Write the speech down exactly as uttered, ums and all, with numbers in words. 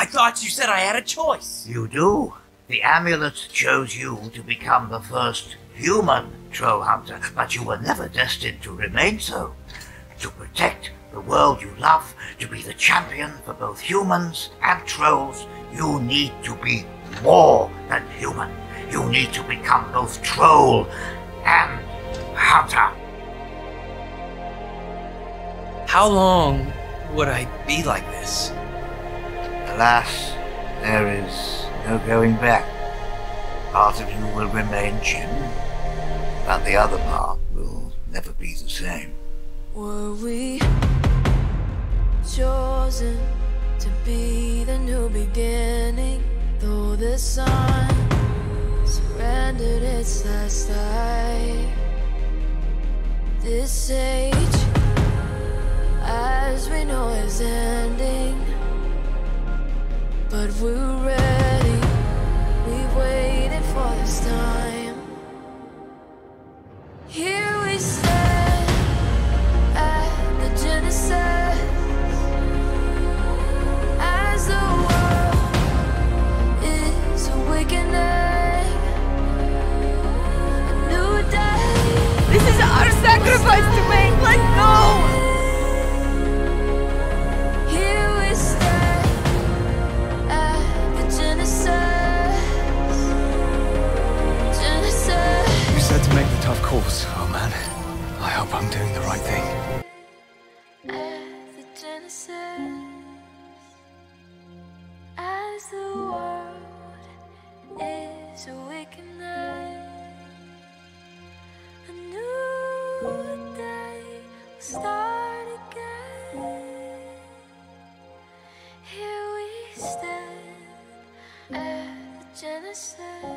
thought you said I had a choice. You do. The amulet chose you to become the first human troll hunter, but you were never destined to remain so. To protect the world you love, to be the champion for both humans and trolls, you need to be more than human. You need to become both troll and hunter. How long would I be like this? Alas, there is no going back. Part of you will remain Jim, but the other part will never be the same. Were we chosen to be the new beginning? Though the sun surrendered its last light, this age, as we know, is ending. But we're ready, we've waited for this time. Here we stand at the Genesis, as the world is awakening. A new day. This is our sacrifice to make. Let's go. To make the tough calls, oh man. I hope I'm doing the right thing. At the Genesis, as the world is awakening, a new day will start again. Here we stand at the Genesis.